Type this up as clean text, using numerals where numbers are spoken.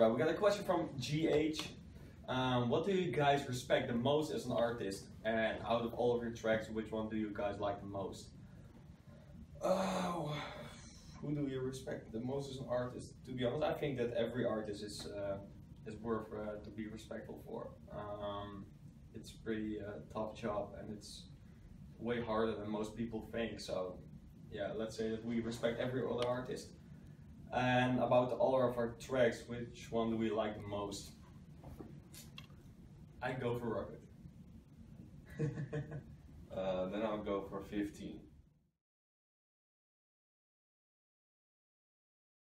Right, we got a question from GH. What do you guys respect the most as an artist? And out of all of your tracks, which one do you guys like the most? Who do you respect the most as an artist? To be honest, I think that every artist is worth to be respectful for. It's a pretty tough job, and it's way harder than most people think. So, yeah, let's say that we respect every other artist. And about all of our tracks, which one do we like the most? I go for Rocket. Then I'll go for 15.